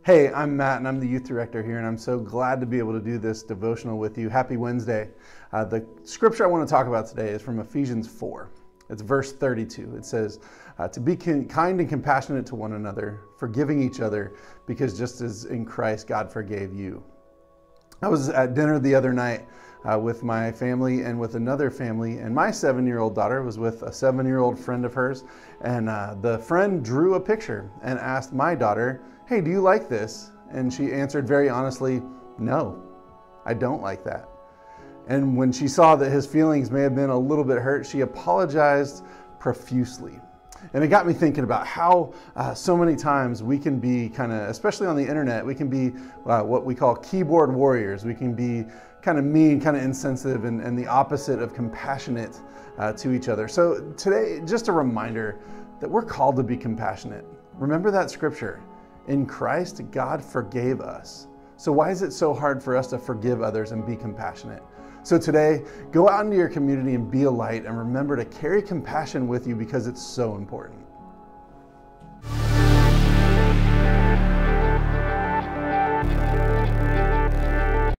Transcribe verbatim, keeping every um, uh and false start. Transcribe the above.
Hey, I'm Matt and I'm the youth director here, and I'm so glad to be able to do this devotional with you. Happy Wednesday. Uh, the scripture I want to talk about today is from Ephesians four. It's verse thirty-two. It says, uh, to be kind and compassionate to one another, forgiving each other, because just as in Christ God forgave you. I was at dinner the other night uh, with my family and with another family, and my seven-year-old daughter was with a seven-year-old friend of hers, and uh, the friend drew a picture and asked my daughter, hey, do you like this? And she answered very honestly, no, I don't like that. And when she saw that his feelings may have been a little bit hurt, she apologized profusely. And it got me thinking about how uh, so many times we can be kind of, especially on the internet, we can be uh, what we call keyboard warriors. We can be kind of mean, kind of insensitive, and, and the opposite of compassionate uh, to each other. So today, just a reminder that we're called to be compassionate. Remember that scripture. In Christ, God forgave us. So why is it so hard for us to forgive others and be compassionate? So today, go out into your community and be a light, and remember to carry compassion with you because it's so important.